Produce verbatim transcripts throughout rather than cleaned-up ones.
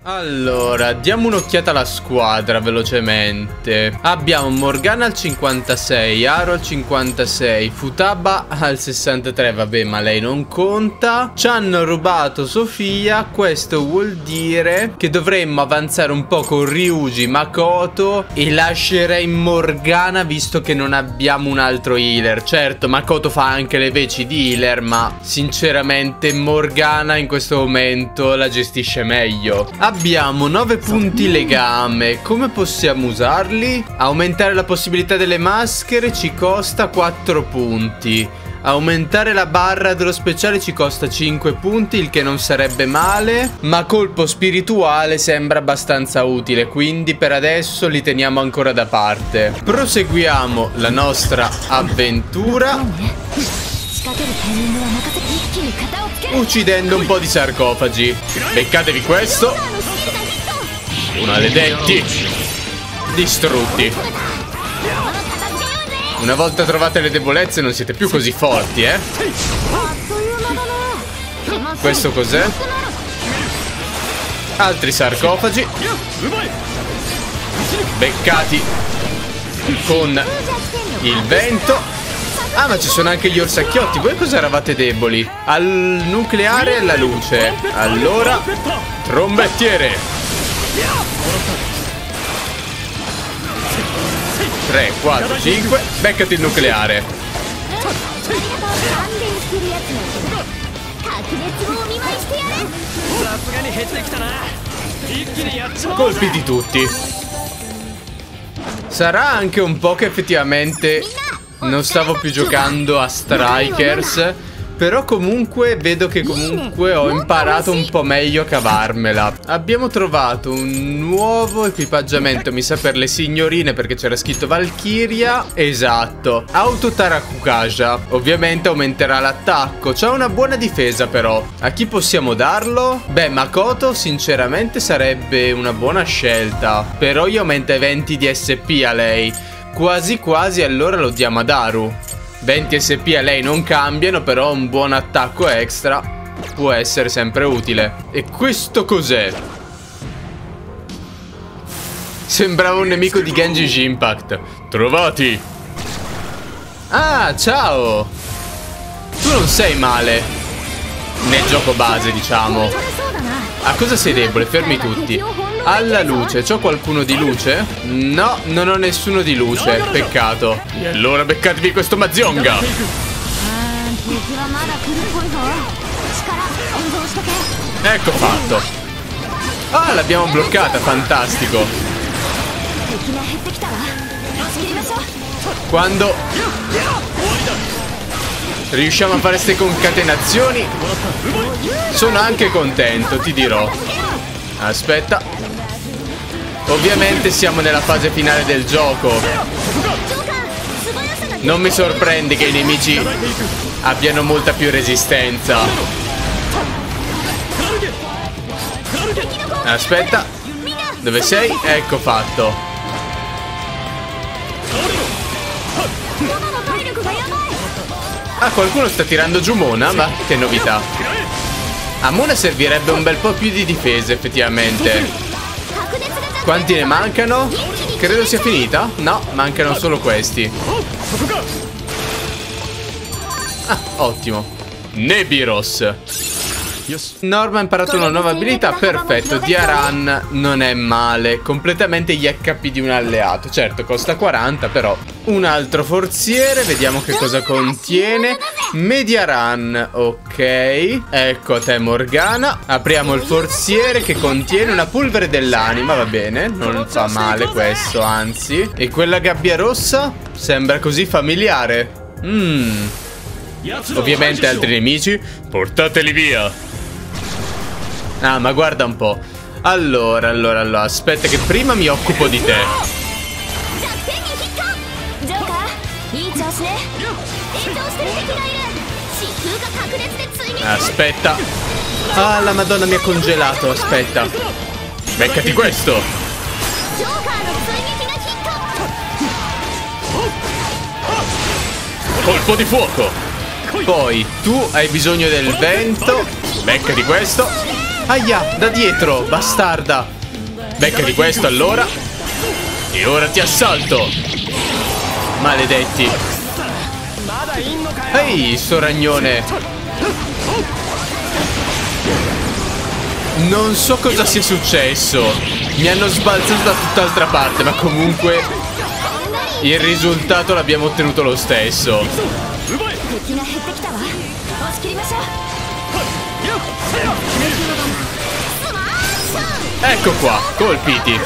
Allora, diamo un'occhiata alla squadra velocemente. Abbiamo Morgana al cinquantasei, Aro al cinquantasei, Futaba al sessantatré, vabbè, ma lei non conta. Ci hanno rubato Sofia, questo vuol dire che dovremmo avanzare un po' con Ryuji, Makoto e lascerei Morgana visto che non abbiamo un altro healer. Certo, Makoto fa anche le veci di healer, ma sinceramente Morgana in questo momento la gestisce meglio. Abbiamo nove punti legame. Come possiamo usarli? Aumentare la possibilità delle maschere ci costa quattro punti. Aumentare la barra dello speciale ci costa cinque punti, il che non sarebbe male. Ma colpo spirituale sembra abbastanza utile, quindi per adesso li teniamo ancora da parte. Proseguiamo la nostra avventura, uccidendo un po' di sarcofagi. Beccatevi questo. Maledetti. Distrutti. Una volta trovate le debolezze non siete più così forti, eh. Questo cos'è? Altri sarcofagi. Beccati con il vento. Ah, ma ci sono anche gli orsacchiotti. Voi cosa eravate deboli? Al nucleare e alla luce. Allora, trombettiere. tre, quattro, cinque. Beccati il nucleare. Colpiti tutti. Sarà anche un po' che effettivamente non stavo più giocando a Strikers, però comunque vedo che comunque ho imparato un po' meglio a cavarmela. Abbiamo trovato un nuovo equipaggiamento, mi sa per le signorine, perché c'era scritto Valkyria. Esatto, Auto Tarakukaja. Ovviamente aumenterà l'attacco. C'ha una buona difesa però. A chi possiamo darlo? Beh, Makoto sinceramente sarebbe una buona scelta, però io aumenta i venti di S P a lei. Quasi quasi allora lo diamo ad Aru. venti S P a lei non cambiano, però un buon attacco extra può essere sempre utile. E questo cos'è? Sembrava un nemico di Genshin Impact. Trovati. Ah, ciao. Tu non sei male nel gioco base, diciamo. A cosa sei debole? Fermi tutti. Alla luce, c'ho qualcuno di luce? No, non ho nessuno di luce, peccato. E allora beccatevi questo Mazionga. Ecco fatto. Ah, l'abbiamo bloccata, fantastico. Quando riusciamo a fare queste concatenazioni sono anche contento, ti dirò. Aspetta. Ovviamente siamo nella fase finale del gioco. Non mi sorprende che i nemici abbiano molta più resistenza. Aspetta. Dove sei? Ecco fatto. Ah, qualcuno sta tirando giù Mona, ma che novità. A Mona servirebbe un bel po' più di difesa, effettivamente. Quanti ne mancano? Credo sia finita. No, mancano solo questi. Ah, ottimo. Nebiros. Norma ha imparato una nuova abilità. Perfetto. Diaran non è male. Completamente gli H P di un alleato. Certo, costa quaranta, però. Un altro forziere. Vediamo che cosa contiene. Mediaran. Ok. Ecco a te, Morgana. Apriamo il forziere che contiene una polvere dell'anima. Va bene. Non fa male questo, anzi. E quella gabbia rossa? Sembra così familiare. Mmm. Ovviamente altri nemici. Portateli via. Ah, ma guarda un po'. Allora, allora, allora. Aspetta che prima mi occupo di te. Aspetta. Ah, la Madonna mi ha congelato. Aspetta. Beccati questo. Colpo di fuoco. Poi tu hai bisogno del vento. Beccati questo. Aia, da dietro, bastarda. Becca di questo allora. E ora ti assalto. Maledetti. Ehi, sto ragnone. Non so cosa sia successo. Mi hanno sbalzato da tutt'altra parte, ma comunque il risultato l'abbiamo ottenuto lo stesso. Ecco qua, colpiti.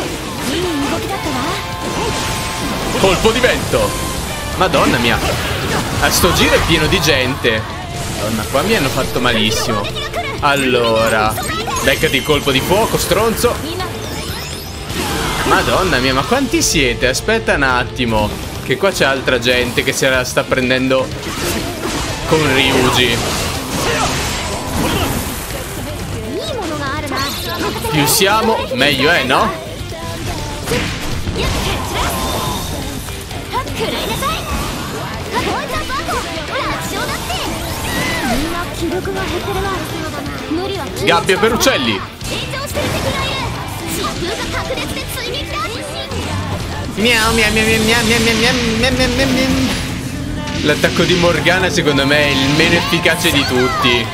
Colpo di vento. Madonna mia. A sto giro è pieno di gente. Madonna, qua mi hanno fatto malissimo. Allora, beccati il colpo di fuoco, stronzo. Madonna mia, ma quanti siete? Aspetta un attimo, che qua c'è altra gente che se la sta prendendo con Ryuji. Più siamo, meglio è, no? Gabbia per uccelli. Miau miau miau miau miau miau miau miau miau miau. L'attacco di Morgana secondo me è il meno efficace di tutti.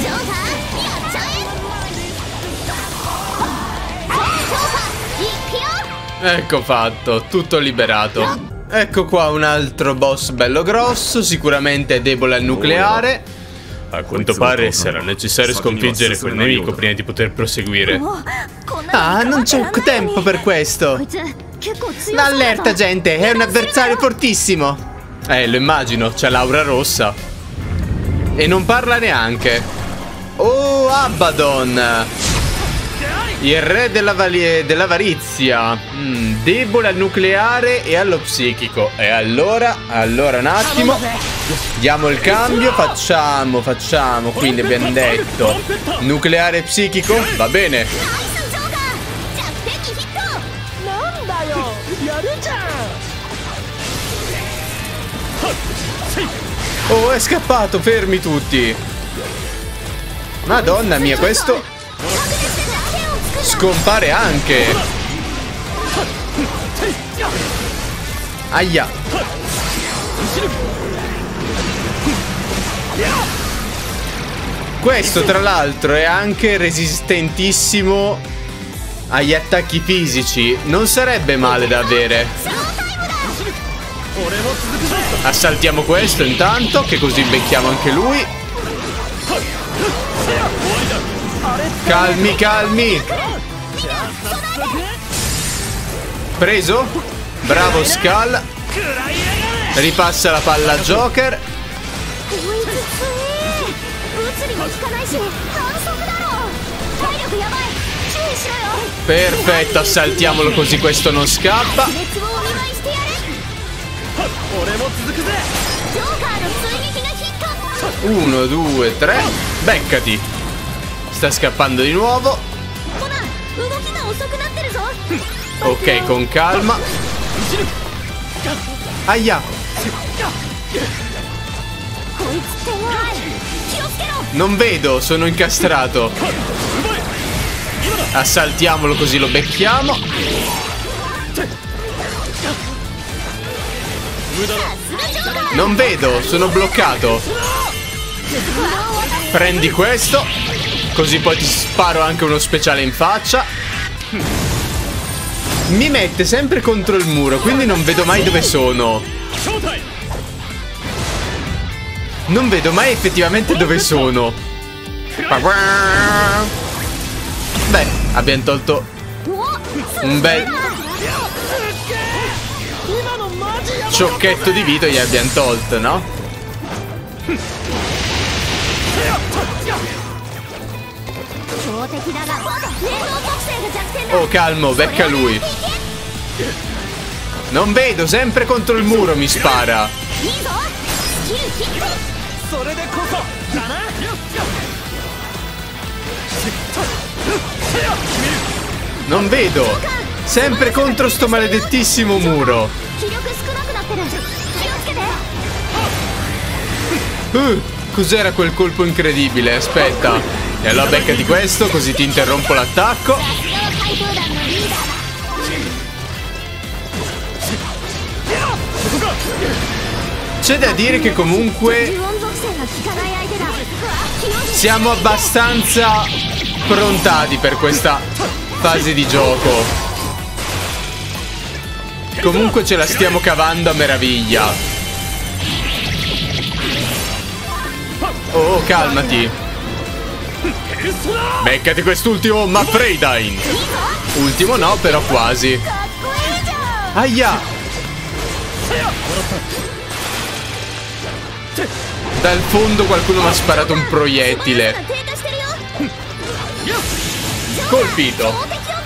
Ecco fatto, tutto liberato. Ecco qua un altro boss bello grosso, sicuramente è debole al nucleare. A quanto pare sarà necessario sconfiggere quel nemico prima di poter proseguire. Ah, non c'è tempo per questo. Allerta, gente, è un avversario fortissimo. Eh, lo immagino, c'ha l'aura rossa. E non parla neanche. Oh, Abaddon, il re dell'avarizia. mm, Debole al nucleare e allo psichico. E allora, allora un attimo. Diamo il cambio, facciamo, facciamo. Quindi abbiamo detto nucleare e psichico, va bene. Oh, è scappato, fermi tutti. Madonna mia, questo scompare anche. Aia. Questo tra l'altro è anche resistentissimo agli attacchi fisici. Non sarebbe male da avere. Assaltiamo questo intanto, che così becchiamo anche lui. Calmi, calmi. Preso. Bravo Skull. Ripassa la palla a Joker. Perfetto, assaltiamolo così questo non scappa. Uno, due, tre. Beccati. Sta scappando di nuovo. Ok, con calma. Aia. Non vedo, sono incastrato. Assaltiamolo così lo becchiamo. Non vedo, sono bloccato. Prendi questo, così poi ti sparo anche uno speciale in faccia. Mi mette sempre contro il muro, quindi non vedo mai dove sono. Non vedo mai effettivamente dove sono. Beh, abbiamo tolto un bel ciocchetto di vita, gli abbiamo tolto, no? Oh, calmo, becca lui. Non vedo, sempre contro il muro mi spara. Non vedo, sempre contro sto maledettissimo muro. Uh, cos'era quel colpo incredibile? Aspetta. E allora beccati questo, così ti interrompo l'attacco. C'è da dire che comunque siamo abbastanza prontati per questa fase di gioco. Comunque ce la stiamo cavando a meraviglia. Oh, calmati. Beccati quest'ultimo Mafreidine. Ultimo no, però quasi. Aia. Dal fondo qualcuno mi ha sparato un proiettile. Colpito.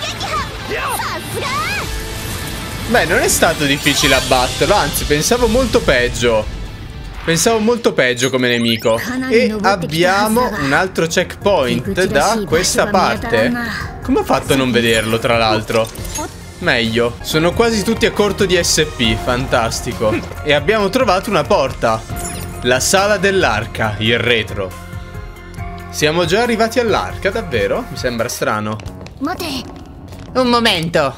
Beh, non è stato difficile abbatterlo, anzi pensavo molto peggio. Pensavo molto peggio come nemico. E abbiamo un altro checkpoint da questa parte. Come ho fatto a non vederlo, tra l'altro? Meglio. Sono quasi tutti a corto di S P, fantastico. E abbiamo trovato una porta. La sala dell'arca, il retro. Siamo già arrivati all'arca, davvero? Mi sembra strano. Un momento.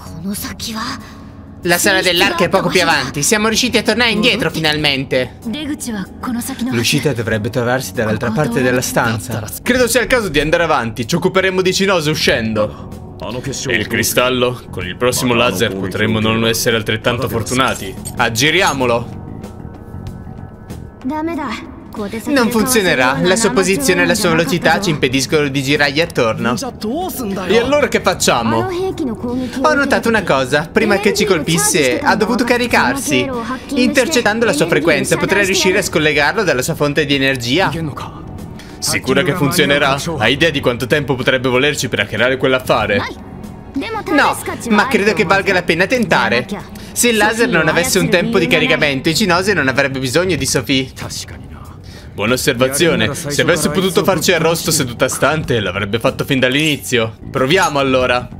La sala dell'arca è poco più avanti. Siamo riusciti a tornare indietro finalmente. L'uscita dovrebbe trovarsi dall'altra parte della stanza. Credo sia il caso di andare avanti. Ci occuperemo di Cinose uscendo. E il cristallo? Con il prossimo laser potremmo non essere altrettanto fortunati. Aggiriamolo. Non funzionerà. La sua posizione e la sua velocità ci impediscono di girargli attorno. E allora che facciamo? Ho notato una cosa. Prima che ci colpisse ha dovuto caricarsi. Intercettando la sua frequenza potrei riuscire a scollegarlo dalla sua fonte di energia. Sicura che funzionerà? Hai idea di quanto tempo potrebbe volerci per hackerare quell'affare? No, ma credo che valga la pena tentare. Se il laser non avesse un tempo di caricamento, Cinose non avrebbe bisogno di Sophie. Buona osservazione. Se avesse potuto farci arrosto seduta stante, l'avrebbe fatto fin dall'inizio. Proviamo allora.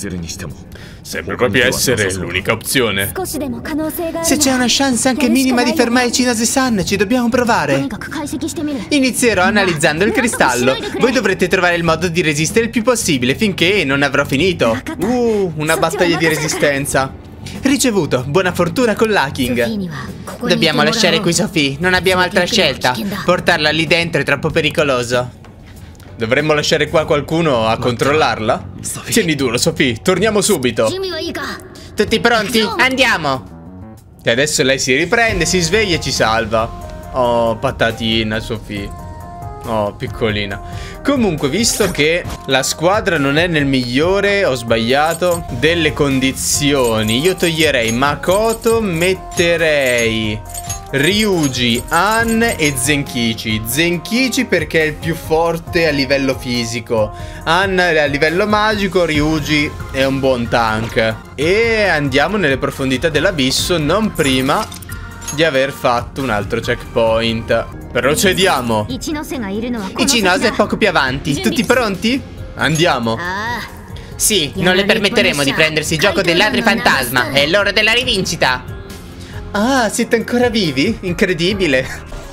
Sembra proprio essere l'unica opzione. Se c'è una chance anche minima di fermare Cinose-san, ci dobbiamo provare. Inizierò analizzando il cristallo. Voi dovrete trovare il modo di resistere il più possibile finché non avrò finito. Uh, una battaglia di resistenza. Ricevuto, buona fortuna con l'hacking. Dobbiamo lasciare qui Sophie, non abbiamo altra scelta. Portarla lì dentro è troppo pericoloso. Dovremmo lasciare qua qualcuno a controllarla? Tieni duro Sophie, torniamo subito. Tutti pronti? Andiamo. E adesso lei si riprende, si sveglia e ci salva. Oh, patatina Sophie. Oh, piccolina. Comunque, visto che la squadra non è nel migliore, ho sbagliato, delle condizioni, io toglierei Makoto, metterei Ryuji, Ann e Zenkichi. Zenkichi perché è il più forte a livello fisico, Ann è a livello magico, Ryuji è un buon tank. E andiamo nelle profondità dell'abisso, non prima di aver fatto un altro checkpoint. Procediamo. Cinose è poco più avanti. Tutti pronti? Andiamo. Sì, non le permetteremo di prendersi gioco dei ladri fantasma. È l'ora della rivincita. Ah, siete ancora vivi? Incredibile.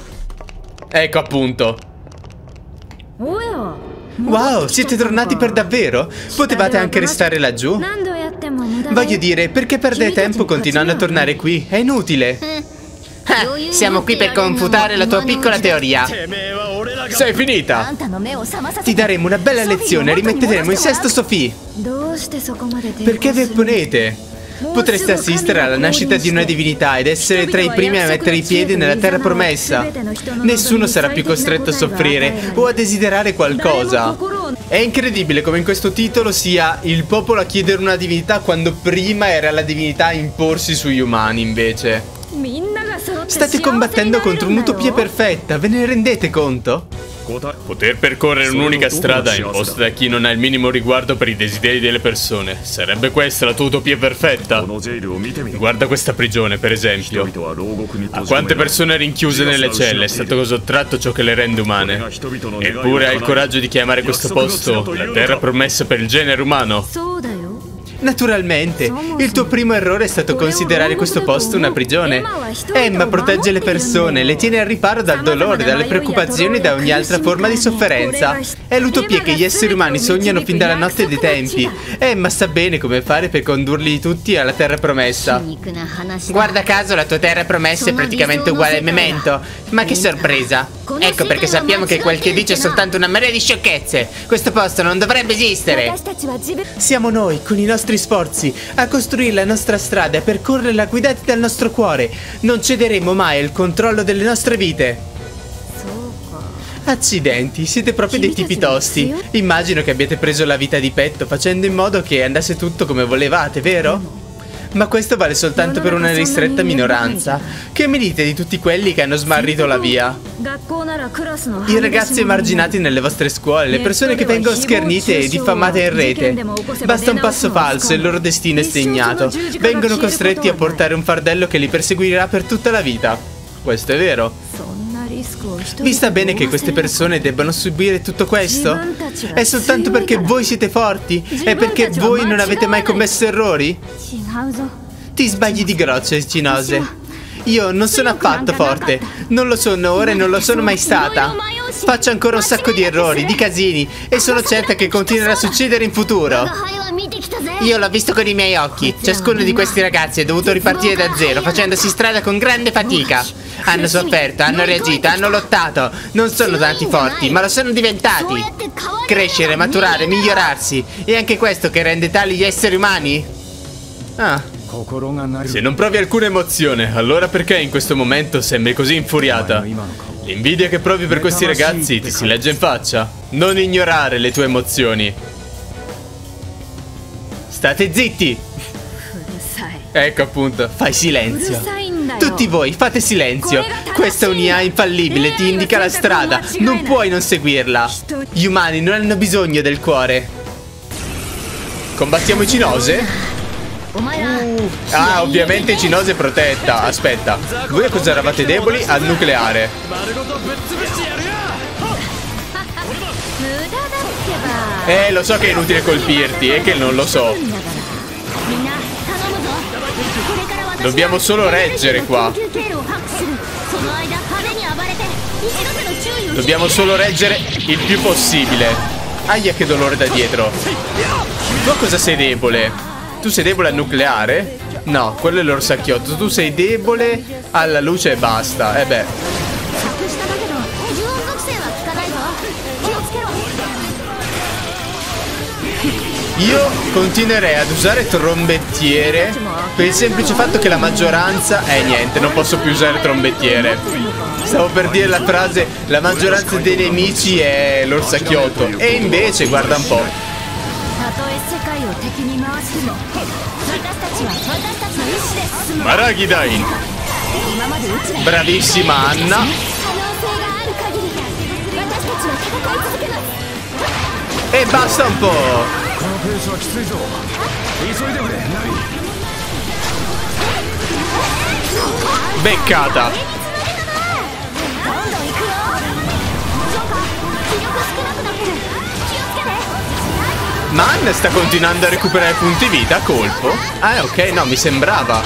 Ecco appunto. Wow, siete tornati per davvero? Potevate anche restare laggiù? Voglio dire, perché perdere tempo continuando a tornare qui? È inutile. Ah, siamo qui per confutare la tua piccola teoria. Sei finita. Ti daremo una bella lezione e rimetteremo in sesto Sophie. Perché vi opponete? Potreste assistere alla nascita di una divinità ed essere tra i primi a mettere i piedi nella terra promessa. Nessuno sarà più costretto a soffrire o a desiderare qualcosa. È incredibile come in questo titolo sia il popolo a chiedere una divinità quando prima era la divinità a imporsi sugli umani invece. State combattendo contro un'utopia perfetta, ve ne rendete conto? Poter percorrere un'unica strada imposta da chi non ha il minimo riguardo per i desideri delle persone. Sarebbe questa la tua utopia perfetta? Guarda questa prigione, per esempio. A quante persone rinchiuse nelle celle è stato sottratto ciò che le rende umane. Eppure hai il coraggio di chiamare questo posto la terra promessa per il genere umano. Naturalmente, il tuo primo errore è stato considerare questo posto una prigione. Emma protegge le persone, le tiene al riparo dal dolore, dalle preoccupazioni e da ogni altra forma di sofferenza. È l'utopia che gli esseri umani sognano fin dalla notte dei tempi. Emma sa bene come fare per condurli tutti alla terra promessa. Guarda caso la tua terra promessa è praticamente uguale al Memento. Ma che sorpresa! Ecco perché sappiamo che quel che dice è soltanto una marea di sciocchezze. Questo posto non dovrebbe esistere. Siamo noi, con i nostri sforzi, a costruire la nostra strada e a percorrerla guidati dal nostro cuore. Non cederemo mai al controllo delle nostre vite. Accidenti, siete proprio dei tipi tosti. Immagino che abbiate preso la vita di petto facendo in modo che andasse tutto come volevate, vero? Ma questo vale soltanto per una ristretta minoranza. Che mi dite di tutti quelli che hanno smarrito la via? I ragazzi emarginati nelle vostre scuole, le persone che vengono schernite e diffamate in rete. Basta un passo falso e il loro destino è segnato. Vengono costretti a portare un fardello che li perseguirà per tutta la vita. Questo è vero. Vi sta bene che queste persone debbano subire tutto questo? È soltanto perché voi siete forti? È perché voi non avete mai commesso errori? Ti sbagli di grosso, Cinose. Io non sono affatto forte. Non lo sono ora e non lo sono mai stata. Faccio ancora un sacco di errori, di casini, e sono certa che continuerà a succedere in futuro. Io l'ho visto con i miei occhi. Ciascuno di questi ragazzi è dovuto ripartire da zero, facendosi strada con grande fatica. Hanno sofferto, hanno reagito, hanno lottato. Non sono tanti forti, ma lo sono diventati. Crescere, maturare, migliorarsi. È anche questo che rende tali gli esseri umani? Ah. Se non provi alcuna emozione, allora perché in questo momento sembri così infuriata? L'invidia che provi per questi ragazzi ti si legge in faccia. Non ignorare le tue emozioni. State zitti! Ecco appunto, fai silenzio. Tutti voi fate silenzio. Questa è un'I A infallibile, ti indica la strada. Non puoi non seguirla. Gli umani non hanno bisogno del cuore. Combattiamo i Cinose? Uh, ah, ovviamente Cinose è protetta. Aspetta, voi a cosa eravate deboli? Al nucleare. Eh, lo so che è inutile colpirti, è che non lo so. Dobbiamo solo reggere qua. Dobbiamo solo reggere il più possibile. Aia, che dolore da dietro. Tu a cosa sei debole? Tu sei debole al nucleare? No, quello è l'orsacchiotto. Tu sei debole alla luce e basta. Eh beh. Io continuerei ad usare trombettiere per il semplice fatto che la maggioranza... Eh niente, non posso più usare trombettiere. Stavo per dire la frase: la maggioranza dei nemici è l'orsacchiotto. E invece, guarda un po'. Maragidain. Bravissima Anna. E basta un po'. Beccata. Man sta continuando a recuperare punti vita a colpo. Ah ok, no, mi sembrava.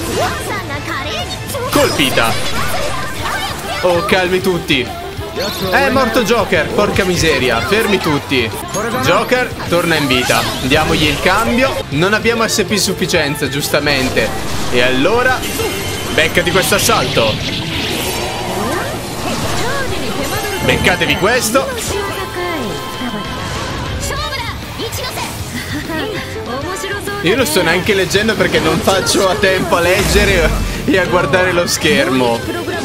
Colpita. Oh, calmi tutti. È morto Joker, porca miseria. Fermi tutti. Joker torna in vita. Diamogli il cambio. Non abbiamo S P sufficienza, giustamente. E allora beccati questo assalto. Beccatevi questo. Io lo sto neanche leggendo perché non faccio a tempo a leggere e a guardare lo schermo.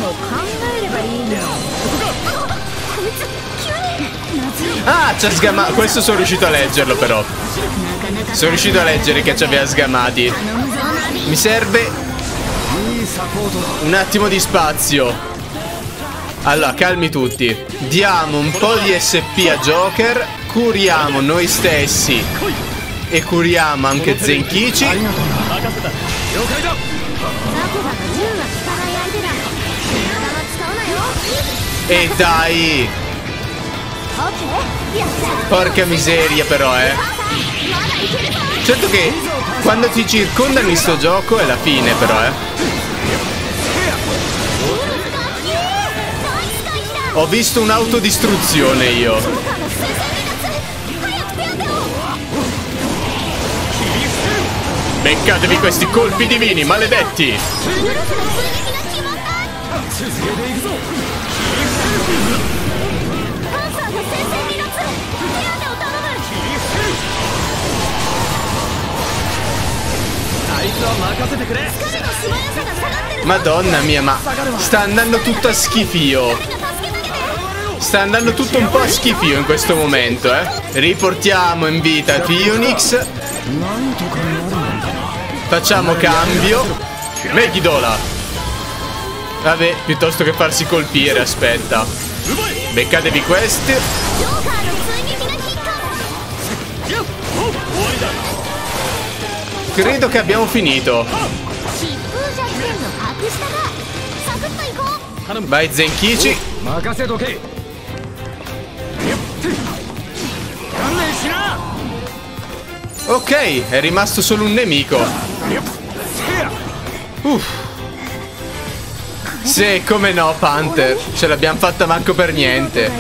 Ah, ci ha sgamato. Questo sono riuscito a leggerlo però. Sono riuscito a leggere che ci aveva sgamati. Mi serve un attimo di spazio. Allora, calmi tutti. Diamo un po' di S P a Joker. Curiamo noi stessi. E curiamo anche Zenkichi. E dai. Porca miseria però, eh. Certo che Quando ti circondano in sto gioco è la fine però, eh. Ho visto un'autodistruzione io. Beccatevi questi colpi divini, maledetti! Madonna mia, ma sta andando tutto a schifio. Sta andando tutto un po' a schifio in questo momento, eh. Riportiamo in vita Phoenix. Facciamo cambio. Megiddola. Vabbè, piuttosto che farsi colpire, aspetta. Beccatevi questi. Credo che abbiamo finito. Vai Zenkichi. Ok, è rimasto solo un nemico. Uff. Sì, come no, Panther. Ce l'abbiamo fatta manco per niente.